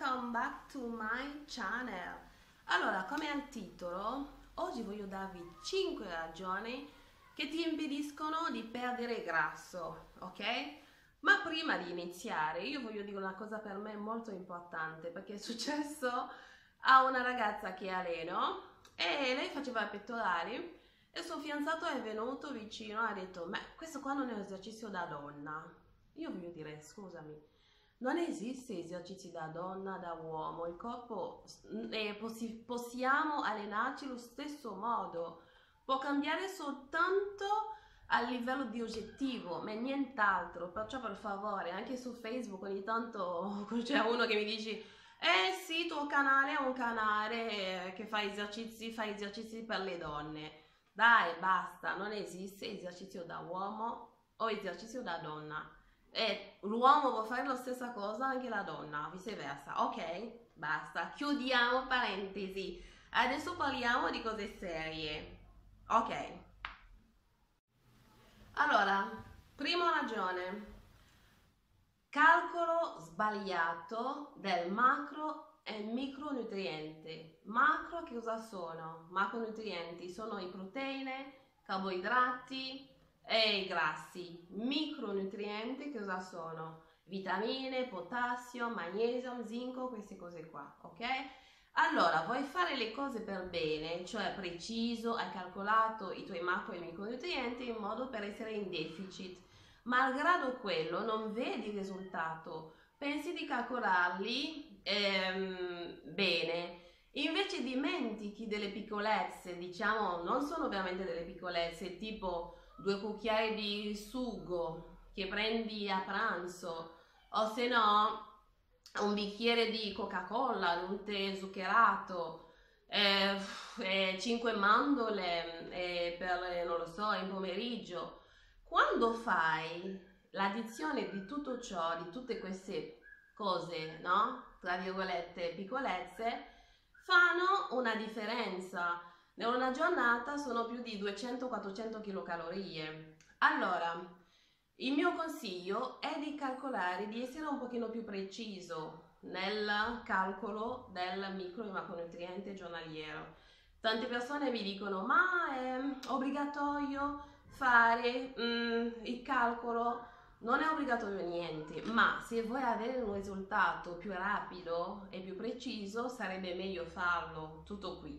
welcome back to my channel. Allora, come al titolo, oggi voglio darvi 5 ragioni che ti impediscono di perdere grasso, ok? Ma prima di iniziare, io voglio dire una cosa per me molto importante, perché è successo a una ragazza che alleno e lei faceva pettorali e il suo fidanzato è venuto vicino e ha detto: ma questo qua non è un esercizio da donna. Io voglio dire, scusami, non esiste esercizi da donna, da uomo, il corpo possiamo allenarci allo stesso modo, può cambiare soltanto a livello di oggettivo, ma nient'altro. Perciò per favore, anche su Facebook ogni tanto c'è uno che mi dice: eh sì, il tuo canale è un canale che fa esercizi per le donne. Dai, basta, non esiste esercizio da uomo o esercizio da donna. E l'uomo può fare la stessa cosa, anche la donna, viceversa. Ok, basta, chiudiamo parentesi. Adesso parliamo di cose serie. Ok. Allora, prima ragione. Calcolo sbagliato del macro e micronutriente. Macro che cosa sono? Macronutrienti sono i proteine, carboidrati e i grassi. Micronutrienti che cosa sono? Vitamine, potassio, magnesio, zinco, queste cose qua, ok? Allora, vuoi fare le cose per bene, cioè preciso, hai calcolato i tuoi macro e micronutrienti in modo per essere in deficit. Malgrado quello non vedi il risultato, pensi di calcolarli bene, invece dimentichi delle piccolezze, diciamo non sono veramente delle piccolezze, tipo 2 cucchiai di sugo che prendi a pranzo, o se no un bicchiere di Coca-Cola, un tè zuccherato, 5 mandorle per, non lo so, in pomeriggio. Quando fai l'addizione di tutto ciò, di tutte queste cose, no? Tra virgolette, piccolezze, fanno una differenza. In una giornata sono più di 200-400 kcal. Allora, il mio consiglio è di calcolare, di essere un pochino più preciso nel calcolo del micro e macronutriente giornaliero. Tante persone vi dicono: ma è obbligatorio fare il calcolo? Non è obbligatorio niente, ma se vuoi avere un risultato più rapido e più preciso sarebbe meglio farlo. Tutto qui.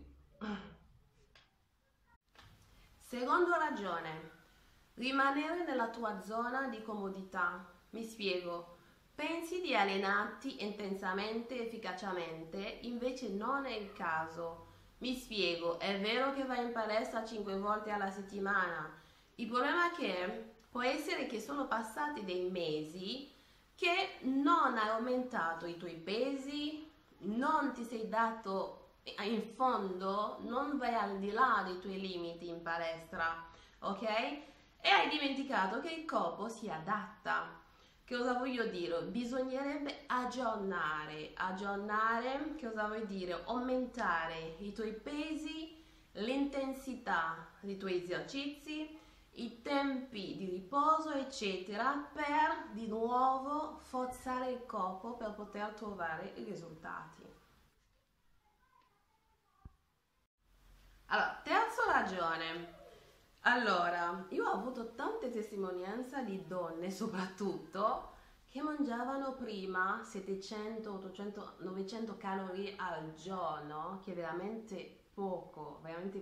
Seconda ragione, rimanere nella tua zona di comodità. Mi spiego. Pensi di allenarti intensamente, efficacemente, invece non è il caso. Mi spiego, è vero che vai in palestra 5 volte alla settimana. Il problema è che può essere che sono passati dei mesi che non hai aumentato i tuoi pesi, non ti sei dato in fondo, non vai al di là dei tuoi limiti in palestra, ok? E hai dimenticato che il corpo si adatta. Che cosa voglio dire? Bisognerebbe aggiornare, che cosa vuol dire? Aumentare i tuoi pesi, l'intensità dei tuoi esercizi, i tempi di riposo, eccetera, per di nuovo forzare il corpo per poter trovare i risultati. Allora, terza ragione. Allora, io ho avuto tante testimonianze di donne, soprattutto, che mangiavano prima 700, 800, 900 calorie al giorno, che è veramente poco,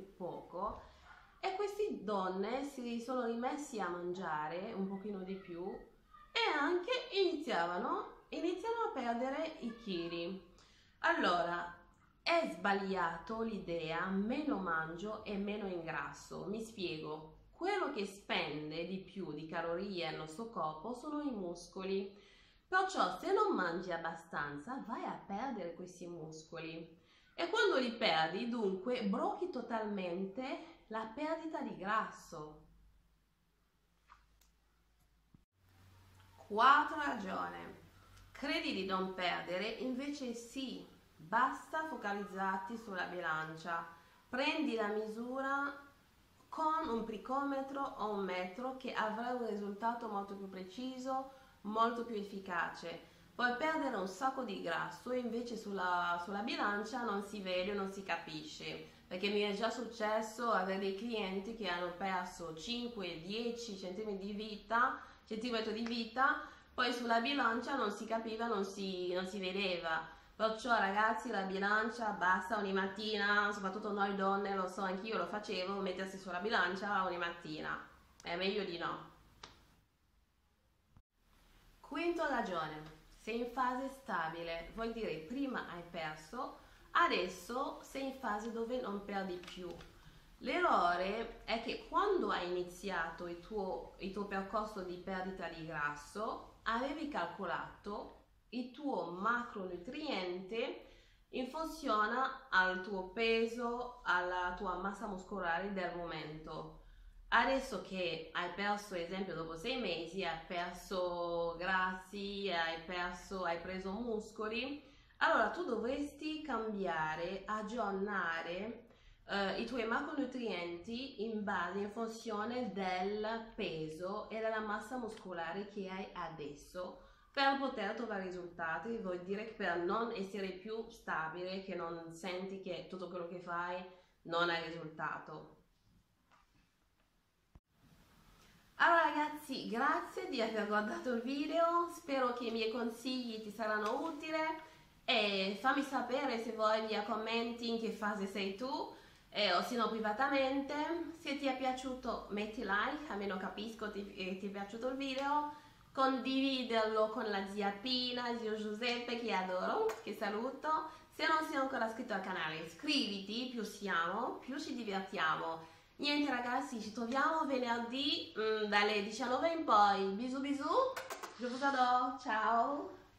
e queste donne si sono rimessi a mangiare un pochino di più e anche iniziano a perdere i chili. Allora, è sbagliato l'idea meno mangio e meno ingrasso. Mi spiego. Quello che spende di più di calorie nel nostro corpo sono i muscoli. Perciò se non mangi abbastanza vai a perdere questi muscoli. E quando li perdi, dunque, blocchi totalmente la perdita di grasso. Quarta ragione. Credi di non perdere, invece sì. Basta focalizzarti sulla bilancia, prendi la misura con un plicometro o un metro che avrà un risultato molto più preciso, molto più efficace. puoi perdere un sacco di grasso, invece sulla bilancia non si vede, non si capisce, perché mi è già successo avere dei clienti che hanno perso 5-10 centimetri di vita, poi sulla bilancia non si capiva, non si vedeva. Perciò ragazzi, la bilancia basta ogni mattina, soprattutto noi donne, lo so, anch'io lo facevo, mettersi sulla bilancia ogni mattina, è meglio di no. Quinto ragione, sei in fase stabile, vuol dire prima hai perso, adesso sei in fase dove non perdi più. L'errore è che quando hai iniziato il tuo percorso di perdita di grasso, avevi calcolato il tuo macronutriente in funzione al tuo peso, alla tua massa muscolare del momento. Adesso che hai perso, ad esempio, dopo 6 mesi, hai perso grassi, hai preso muscoli, allora tu dovresti cambiare, aggiornare i tuoi macronutrienti in funzione del peso e della massa muscolare che hai adesso per poter trovare risultati, vuol dire che per non essere più stabile, che non senti che tutto quello che fai non ha risultato. Allora ragazzi, grazie di aver guardato il video, spero che i miei consigli ti saranno utili e fammi sapere se vuoi via commenti in che fase sei tu o se no privatamente. Se ti è piaciuto metti like, almeno capisco che ti è piaciuto il video, condividerlo con la zia Pina, zio Giuseppe che adoro, che saluto. Se non sei ancora iscritto al canale iscriviti, più siamo, più ci divertiamo. Niente ragazzi, ci troviamo venerdì dalle 19 in poi. Bisous bisous, je vous adore, ciao!